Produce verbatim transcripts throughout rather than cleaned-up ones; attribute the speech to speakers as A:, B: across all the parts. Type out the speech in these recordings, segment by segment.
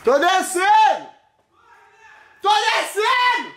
A: Tô descendo! Tô descendo!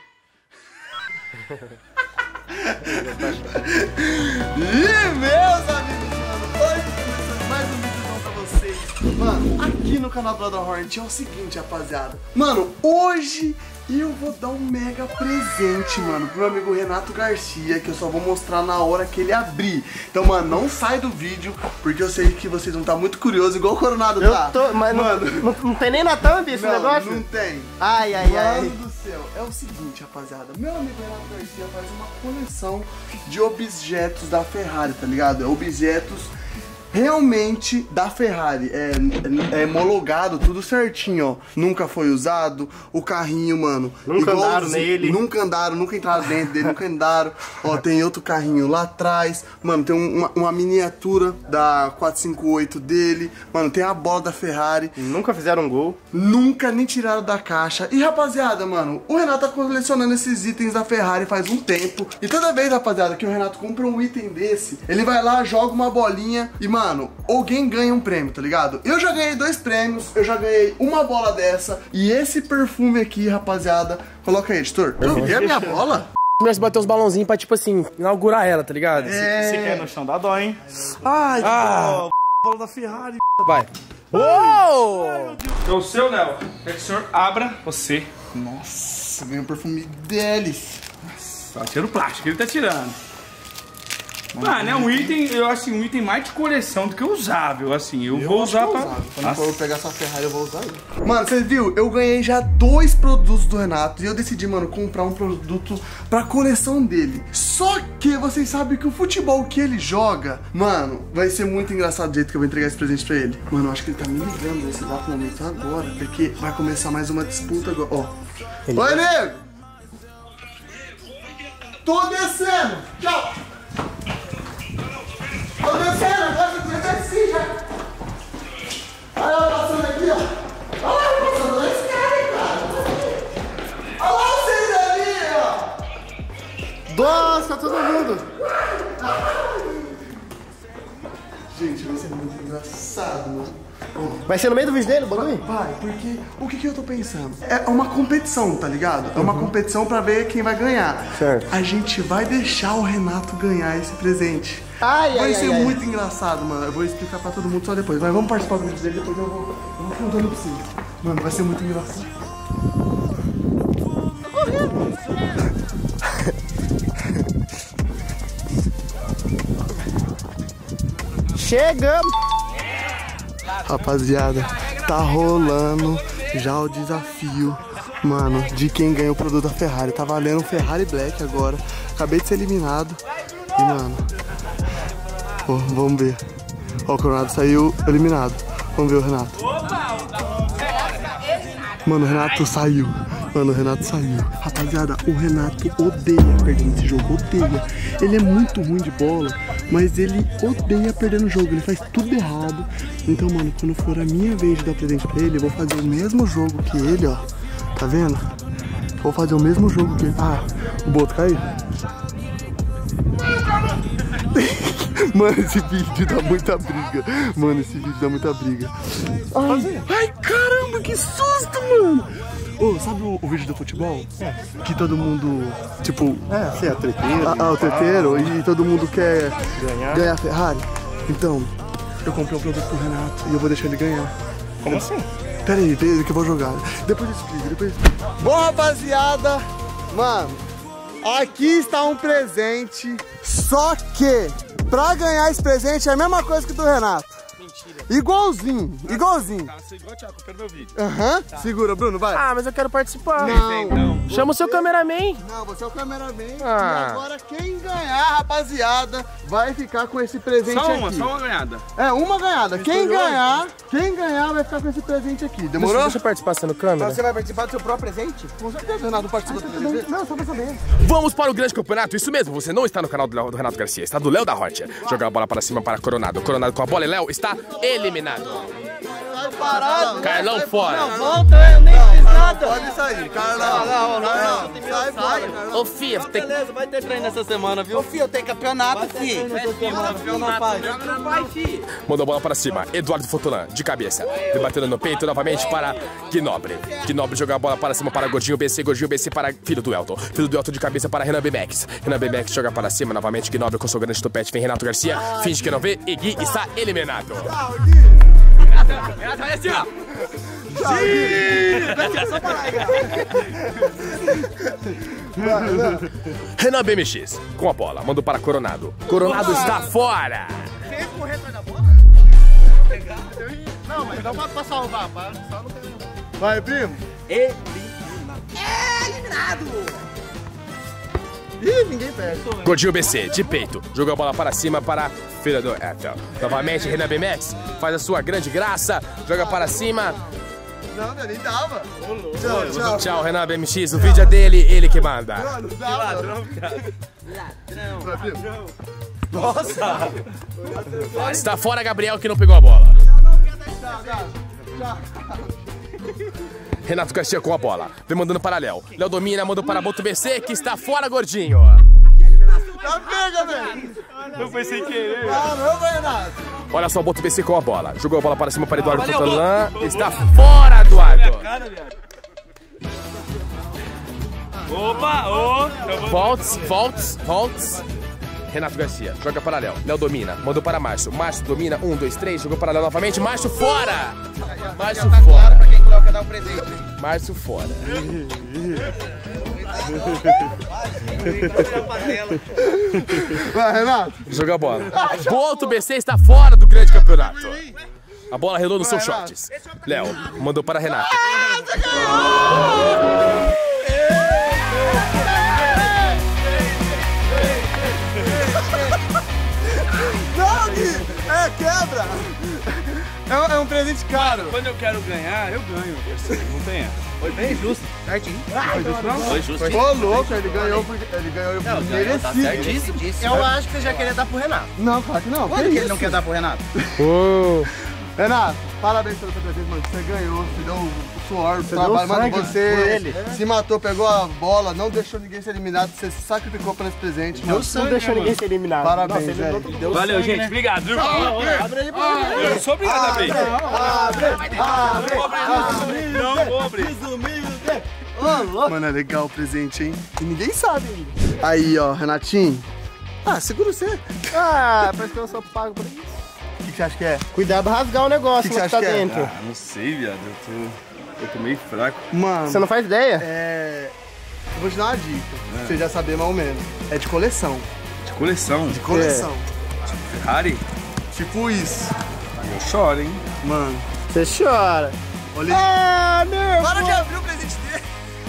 A: E meus amigos, mano, hoje começando mais um vídeo pra vocês. Mano, aqui no canal do Lado da Hornet é o seguinte, rapaziada. Mano, hoje eu vou dar um mega presente, mano, pro meu amigo Renato Garcia, que eu só vou mostrar na hora que ele abrir. Então, mano, não sai do vídeo, porque eu sei que vocês vão estar muito curiosos, igual o Coronado
B: eu
A: tá.
B: Tô, mas
A: mano,
B: não, não, não tem nem na thumb esse
A: não,
B: negócio?
A: Não tem.
B: Ai, ai, ai.
A: Mano do céu, é o seguinte, rapaziada. Meu amigo Renato Garcia faz uma coleção de objetos da Ferrari, tá ligado? É objetos realmente da Ferrari, é, é, é homologado, tudo certinho, ó. Nunca foi usado, o carrinho, mano.
B: Nunca andaram nele.
A: Nunca andaram, nunca entraram dentro dele, nunca andaram. Ó, tem outro carrinho lá atrás. Mano, tem uma, uma miniatura da quatro cinco oito dele. Mano, tem a bola da Ferrari.
B: Nunca fizeram um gol.
A: Nunca nem tiraram da caixa. E rapaziada, mano, o Renato tá colecionando esses itens da Ferrari faz um tempo. E toda vez, rapaziada, que o Renato compra um item desse, ele vai lá, joga uma bolinha e, mano, Mano, alguém ganha um prêmio, tá ligado? Eu já ganhei dois prêmios, eu já ganhei uma bola dessa. E esse perfume aqui, rapaziada, coloca aí, editor. Eu vi a minha bola?
C: Começa a bater os balãozinhos pra, tipo assim, inaugurar ela, tá ligado?
A: É...
D: Se quer no chão dá dó, hein?
A: Ai,
C: Ah,
D: Bola da Ferrari.
C: vai. Uou!
D: É o seu, Léo. Quer que o senhor abra você.
A: nossa, ganhei um perfume deles.
D: Tá tirando plástico, ele tá tirando. Mano, é um item, eu acho assim, um item mais de coleção do que usável, assim. Eu, eu vou usar pra...
A: Usar. Quando eu for pegar essa Ferrari, eu vou usar ele. Mano, você viu? Eu ganhei já dois produtos do Renato e eu decidi, mano, comprar um produto pra coleção dele. Só que vocês sabem que o futebol que ele joga, mano, vai ser muito engraçado do jeito que eu vou entregar esse presente pra ele. Mano, eu acho que ele tá me ligando nesse exato momento agora, porque vai começar mais uma disputa agora. Ó. Ele... Oi, nego! Tô descendo! Tchau! Tô descendo, agora eu desci já. Olha ela passando aqui, ó. Olha ela passando na escada, cara. Olha lá vocês ali, ó.
B: Nossa, todo mundo.
A: Gente, vai ser muito engraçado, mano.
B: Vai ser no meio do vídeo dele, bagulho?
A: Vai, porque o que, que eu tô pensando? É uma competição, tá ligado? É uma competição pra ver quem vai ganhar.
B: Certo.
A: A gente vai deixar o Renato ganhar esse presente.
B: Ai,
A: vai
B: ai,
A: ser
B: ai,
A: muito
B: ai.
A: engraçado, mano. Eu vou explicar pra todo mundo só depois. Mas vamos participar do vídeo dele, depois eu vou, eu vou contando pra vocês. Mano, vai ser muito engraçado.
B: Chegamos.
A: Rapaziada, tá rolando já o desafio, mano, de quem ganha o produto da Ferrari. Tá valendo um Ferrari Black agora. Acabei de ser eliminado. E, mano, ó, vamos ver. Ó, o Coronado saiu eliminado. Vamos ver o Renato. Mano, o Renato saiu. Mano, o Renato saiu. Rapaziada, o Renato odeia perder nesse jogo, odeia. Ele é muito ruim de bola, mas ele odeia perder no jogo. Ele faz tudo errado. Então, mano, quando for a minha vez de dar presente pra ele, eu vou fazer o mesmo jogo que ele, ó. Tá vendo? Vou fazer o mesmo jogo que ele. Ah, o Boto caiu. Mano, esse vídeo dá muita briga. Mano, esse vídeo dá muita briga. Ai, ai caramba, que susto, mano. Ô, oh, sabe o, o vídeo do futebol? É. Que todo mundo, tipo...
B: É, sim, é treteiro.
A: Ah, ah, o treteiro. E todo mundo quer
B: ganhar.
A: ganhar a Ferrari. Então, eu comprei um produto pro Renato e eu vou deixar ele ganhar.
D: Como assim?
A: Pera aí, pera aí que eu vou jogar. Depois eu explico, depois eu explico. Bom, rapaziada, mano, aqui está um presente. Só que, pra ganhar esse presente é a mesma coisa que do Renato. Mentira. Igualzinho, igualzinho.
D: Tá, você igual a Thiago, pelo meu vídeo.
A: Aham, uhum. Segura, Bruno, vai.
C: Ah, mas eu quero participar.
A: Não.
D: Não.
C: Chama o seu cameraman.
A: Não, você é o cameraman.
C: Ah.
A: E agora quem ganhar, rapaziada, vai ficar com esse presente
D: Só uma,
A: aqui.
D: só uma ganhada.
A: É, uma ganhada. Quem ganhar, quem ganhar vai ficar com esse presente aqui. Demorou?
C: Deixa, deixa eu participar sendo câmera.
B: Você vai participar do seu próprio presente?
A: Com certeza, Renato participa do presente.
B: Não, só pra saber.
E: Vamos para o grande campeonato, isso mesmo, você não está no canal do, Léo, do Renato Garcia, está do Léo da Hornet. Joga a bola para cima para Coronado, Coronado com a bola e Léo está eliminado.
B: parado.
E: Carlão fora.
B: Não, volta, eu nem fiz nada.
A: Pode sair, Carlão.
B: Não, não, não.
A: Sai fora, Carlão.
E: Ô, Fia, tem que...
B: Beleza, vai ter treino essa semana, viu? Ô, filho, tem campeonato, filho. Não faz. Não faz, filho.
E: Mandou a bola para cima. Eduardo Fotolan, de cabeça. Debatendo no peito novamente para Gnobre. Gnobre joga a bola para cima para Gordinho B C. Gordinho B C para Filho do Elton. Filho do Elton de cabeça para Renan B-Max. Renan B-Max joga para cima novamente. Gnobre com seu grande topete. Vem Renato Garcia. Finge que não vê. E Gui está eliminado. Renato, vai assim, ó. Renan B M X com a bola. Mandou para Coronado. Coronado está fora.
B: Fez correr atrás da bola? Não, mas dá pra salvar, pá. Só não tem...
A: Vai, primo.
B: Eliminado. Eliminado!
A: Ih, ninguém perde.
E: Gordinho B C, de peito. Joga a bola para cima para Filho do Elton. Novamente, Renan B-Max faz a sua grande graça. Joga para cima.
A: Não, nem dava. Tchau, tchau.
E: Tchau, Renan B M X. O vídeo é dele, ele que manda.
A: Mano, que ladrão, cara. Ladrão.
B: Nossa!
E: Está fora Gabriel, que não pegou a bola. Renato Garcia com a bola. Vem mandando para Léo. Léo domina, mandou para Boto B C, que está fora, Gordinho.
A: Tá pega, velho.
D: Eu foi sem querer.
A: Ah, não, Renato.
E: Olha só o Boto B C com a bola. Jogou a bola para cima para Eduardo Fotolan. Está fora, Eduardo.
D: Opa, ô.
E: Volts, volts, volts. Renato Garcia, joga para Léo. Léo domina, mandou para Márcio. Márcio domina, um, dois, três, jogou para Léo novamente. Márcio fora! Márcio fora.
B: Pra quem o Léo quer dar um presente.
E: Márcio fora.
A: Vai, Renato.
E: Joga a bola. Boto B C está fora do grande campeonato. A bola relou nos seus shorts. Léo mandou para Renato.
A: Não, Gui. É, quebra. É um, é um presente caro.
D: Quando eu quero ganhar, eu ganho. Assim, não tem essa.
B: Foi bem justo. Certinho.
D: Foi justo.
A: Ô, louco, ele ganhou porque ele ganhou merecido.
B: Eu acho que você já queria dar pro Renato.
A: Não, claro que não.
B: Quando que ele não quer dar pro Renato?
A: Renato, parabéns pelo seu presente, mano. Você ganhou, você deu o suor, o trabalho, mano.
B: sangue
A: Você
B: por ele.
A: se matou, pegou a bola, não deixou ninguém ser eliminado. Você se sacrificou por esse presente, mano.
B: Não deixou ninguém ser eliminado.
A: Parabéns,
B: Nossa,
A: velho.
B: ele deu
D: Valeu,
B: sangue,
D: gente.
B: né?
D: Obrigado, viu?
B: Abre aí pra mim.
D: Eu sou obrigado a abrir.
A: Abre, abre,
D: Não vou abrir.
A: Mano, é legal o presente, hein? E ninguém sabe ainda. Aí, ó, Renatinho. Ah, segura você.
B: Ah, parece que eu sou pago por isso.
A: O que, que você acha que é?
B: Cuidado, rasgar o negócio
A: Que que
B: que,
A: você
B: tá
A: acha que é?
B: dentro.
D: Ah, não sei, viado. Eu tô, eu tô meio fraco.
A: Mano,
B: Você não faz ideia?
A: é... Eu vou te dar uma dica, pra você já saber mais ou menos. É de coleção.
D: De coleção.
A: De coleção.
D: Ferrari?
A: Tipo isso.
D: Eu choro, hein?
A: Mano,
B: Você chora.
A: olha
B: Ah, meu!
A: Para de abrir o presente dele.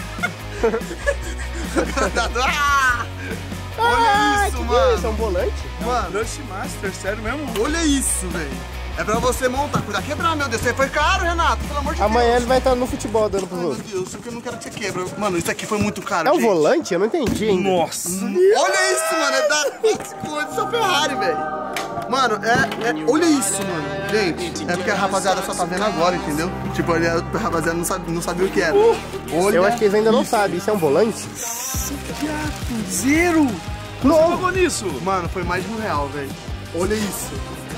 A: Ah! Olha isso,
B: que
A: mano.
B: isso? É um volante?
A: Mano,
D: Crush Master, sério mesmo?
A: olha isso, velho. É pra você montar. Cuidado, quebrar, meu Deus. Isso aí foi caro, Renato. Pelo amor de
B: Amanhã
A: Deus.
B: ele vai estar no futebol dando pros
A: Ai, meu
B: outros.
A: Deus, isso que eu não quero que você quebra. Mano, isso aqui foi muito caro,
B: É um
A: gente.
B: volante? Eu não entendi ainda.
D: Nossa.
A: Olha isso, mano. É da cor do seu Ferrari, velho. Mano, é, é... Olha isso, mano. Gente, é porque a rapaziada só tá vendo agora, entendeu? Tipo, a rapaziada não sabia, não sabia o que era. Olha
B: Eu acho que eles ainda não sabem. Isso é um volante?
D: Zero.
B: Novo.
D: Pagou nisso?
A: Mano, foi mais de um real, velho. Olha isso.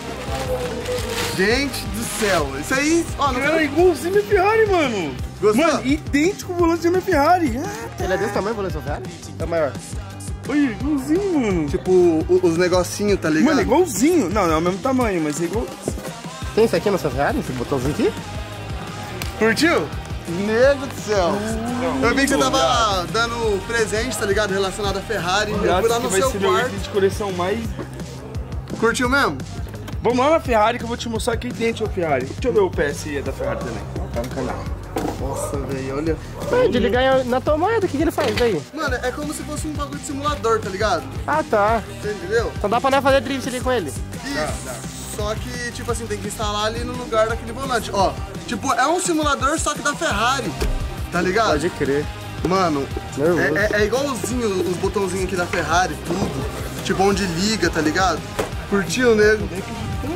A: Gente do céu. Isso aí, ó, não
D: Cara, igualzinho minha Ferrari, mano.
A: Gostou?
D: Mano, idêntico ao volante da minha Ferrari. Ah,
B: Ele é desse tamanho, o volante da Ferrari? É maior.
D: olha, igualzinho, mano.
A: Tipo, o- os negocinhos, tá ligado?
D: Mano, é igualzinho. Não, não é o mesmo tamanho, mas é igual.
B: Tem isso aqui na sua Ferrari? Esse botãozinho aqui?
A: Curtiu? Nego do céu. Eu vi que você tava dando presente, tá ligado? Relacionado a Ferrari. Eu fui lá no
D: vai
A: seu
D: ser meu
A: quarto.
D: item de coleção mais...
A: Curtiu mesmo?
D: Vamos lá na Ferrari que eu vou te mostrar aqui dentro a Ferrari. Deixa eu ver o P S I da Ferrari também. Tá no canal.
A: Nossa, velho, olha.
B: Pede, ele ganha na tomada. O que, que ele faz daí?
A: Mano, é como se fosse um bagulho de simulador, tá ligado?
B: Ah, tá.
A: Você entendeu?
B: Então dá pra nós fazer drift ali com ele.
A: Isso. Só que, tipo assim, tem que instalar ali no lugar daquele volante. Ó, tipo, é um simulador só que da Ferrari. Tá ligado?
B: Pode crer.
A: Mano,
B: Nervoso.
A: é, é, é igualzinho os botãozinhos aqui da Ferrari, tudo. Tipo, onde liga, tá ligado? Curtiu, nego?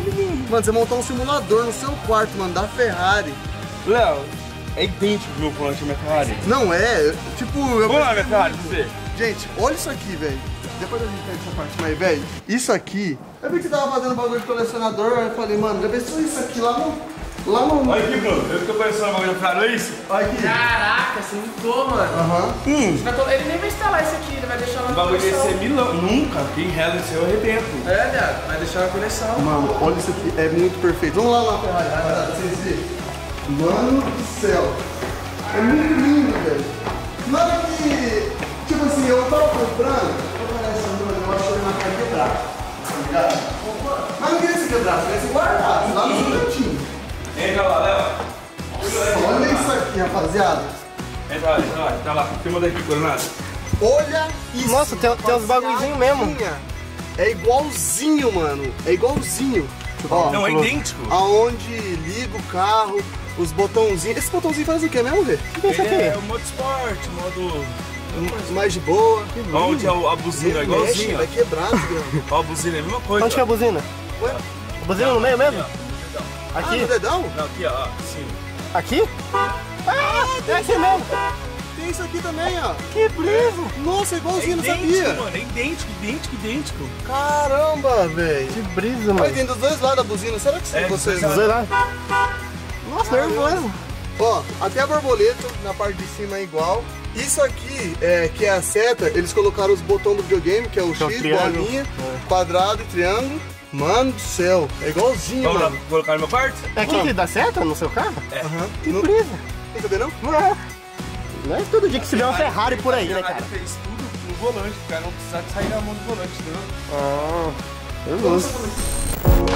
A: Mano, você montar um simulador no seu quarto, mano, da Ferrari.
D: Léo, é idêntico pro meu volante da minha Ferrari.
A: Não é, tipo... Eu
D: Vamos lá, minha Ferrari, pra você.
A: Gente, olha isso aqui, velho. Depois a gente pega essa parte mais, velho. Isso aqui... Eu vi que você tava fazendo bagulho de colecionador, aí eu falei, mano, já pensou isso aqui lá no... Lá no...
D: Olha aqui, Bruno, eu tô colecionando bagulho da Ferrari, olha isso.
A: Olha aqui.
C: Caraca, você mudou, mano.
A: Aham.
D: Hum.
C: Ele nem vai instalar isso aqui, ele vai deixar
D: O
C: na
D: bagulho desse
C: coleção.
D: é milão. Nunca, quem reza esse eu arrebento.
C: É, viado, vai deixar na coleção.
A: Mano, olha isso aqui, é muito perfeito. Vamos lá na Ferrari, rapaziada, pra vocês verem. Mano do céu. É muito lindo, velho. Nada que... Tipo assim, eu tava comprando... Vou pegar essa dona, eu acho que ele vai quebrar. Tá ligado? Mas não queria se quebrar, queria se guardar. Lá no cantinho.
D: Entra lá, Léo.
A: Olha isso aqui, rapaziada.
D: Entra lá, entra lá, tá lá. Filma daqui, Coronado.
A: Olha isso.
C: Nossa, tem, tem uns bagulhozinhos mesmo.
A: É igualzinho, mano. É igualzinho. Ó,
D: Não, é idêntico.
A: aonde liga o carro, os botãozinhos. Esse botãozinho faz o quê mesmo, Rê?
D: Ele é o modo esporte, modo...
A: Mais de boa.
D: Onde a, a buzina é igualzinho.
A: Vai quebrar, grande.
D: Ó, a buzina é a mesma coisa.
C: Onde que é a buzina?
A: Ué?
C: A buzina no meio mesmo?
A: Ah,
C: Aqui?
A: no dedão?
D: Não, aqui, ó, sim.
C: Aqui? Ah, é esse mesmo.
A: Tem isso aqui também, ó.
C: Que brisa.
A: Nossa, é igualzinho, não sabia.
D: Idêntico, mano, é idêntico, idêntico, idêntico.
A: Caramba, velho.
C: Que brisa,
A: Mas
C: mano.
A: tem dos dois lados a buzina. Será que
D: É,
A: são vocês?
D: dos
C: Os dois lá. Nossa, nervoso.
A: Ó, até a borboleta na parte de cima é igual. Isso aqui, é, que é a seta, eles colocaram os botões do videogame, que é o
C: Que é o
A: X,
C: triângulo.
A: bolinha, quadrado e triângulo. Mano do céu, é igualzinho,
D: Vamos lá,
A: mano.
D: colocar no meu quarto?
C: É aqui que dá seta no seu carro?
A: Aham.
C: Que
A: Não
C: brisa.
A: tem que ver, não?
C: Não é. Não é todo dia que se vê uma Ferrari por aí, né,
D: A Ferrari
C: cara?
D: fez tudo no volante, o cara não precisa sair da mão do volante, entendeu?
C: Ah, eu gosto.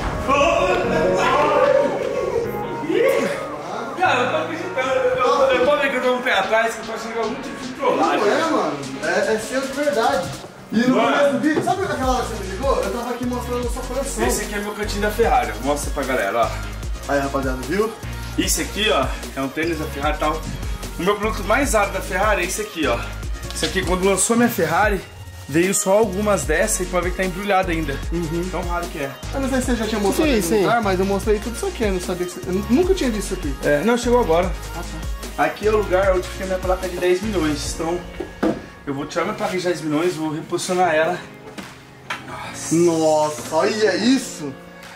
D: Cara, eu tô acreditando, eu, eu tô vendo que eu tô um pé atrás, que eu tô achando que é algum tipo de trollagem.
A: Não é, mano. É, é seu de verdade. E no
D: Mano.
A: começo do vídeo, sabe aquela hora que você me ligou? Eu tava aqui mostrando a sua coleção.
D: Esse aqui é meu cantinho da Ferrari, mostra pra galera, ó.
A: Aí, rapaziada, viu?
D: Isso aqui, ó, é um tênis da Ferrari e tal. O meu produto mais raro da Ferrari é esse aqui, ó. Isso aqui, quando lançou minha Ferrari, veio só algumas dessas e pode ver que tá embrulhada ainda.
A: Uhum.
D: Tão raro que é.
A: Eu não sei se você já tinha mostrado
C: Sim,
A: em
C: sim.
A: algum lugar, mas eu mostrei tudo isso aqui. Eu não sabia que você... Eu nunca tinha visto isso aqui.
D: É, não, chegou agora. Aqui é o lugar onde fica a minha placa de dez milhões. Então, eu vou tirar minha placa de dez milhões, vou reposicionar ela. Nossa.
A: Nossa, olha isso!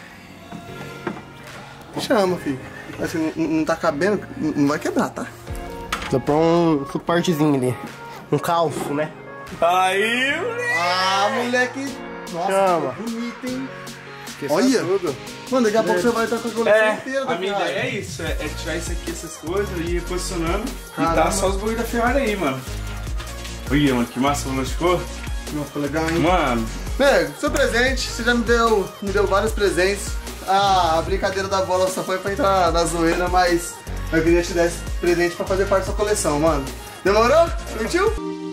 A: Chama, filho. Assim, não, não tá cabendo, não vai quebrar, tá?
C: Dá pra um suportezinho ali. Um calço, né?
D: Aí, moleque.
A: Ah, moleque! Nossa,
C: Chama.
A: que bonito, hein?
C: Esqueceu
A: Olha!
C: tudo.
A: Mano, daqui a pouco você vai estar com a coleção
D: É,
A: inteira da
D: a minha
A: Ferrari.
D: ideia é isso, é, é tirar isso aqui, essas coisas, e ir reposicionando e
A: Caramba.
D: tá só os bagulho da Ferrari aí, mano. Olha, mano, que massa como ficou.
A: Nossa, ficou legal, hein?
D: Mano,
A: Nego, seu presente, você já me deu, me deu vários presentes. Ah, a brincadeira da bola só foi pra entrar na zoeira, mas eu queria te dar esse presente pra fazer parte da sua coleção, mano. Demorou? Curtiu?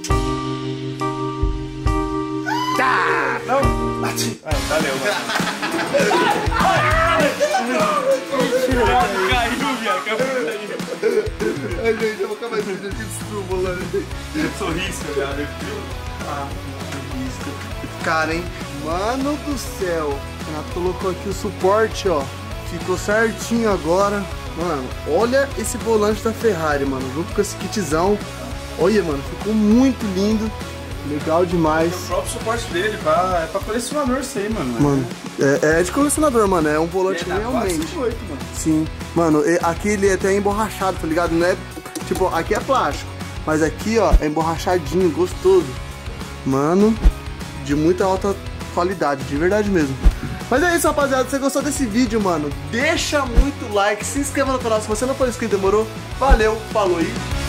D: não. Ai, valeu, mano. Caiu, viado, caiu.
A: Ai, gente, eu vou acabar esse vídeo aqui de estrumo, mano.
D: Sorriso, viado, viu?
A: Ah, cara, hein? Mano do céu. O Renato colocou aqui o suporte, ó. Ficou certinho agora. Mano, olha esse volante da Ferrari, mano. Junto com esse kitzão. Olha, mano, ficou muito lindo. Legal demais.
D: O próprio suporte dele, pra, é pra colecionador isso aí, mano.
A: Mano, é, é de colecionador, mano. É um volante
D: Ele é da
A: realmente.
D: quatro cinquenta e oito, mano.
A: Sim. Mano, e- aqui ele é até emborrachado, tá ligado? Não é. Tipo, aqui é plástico. Mas aqui, ó, é emborrachadinho, gostoso. Mano, de muita alta qualidade, de verdade mesmo. Mas é isso, rapaziada. Se você gostou desse vídeo, mano, deixa muito like, se inscreva no canal se você não for inscrito, demorou? Valeu, falou aí.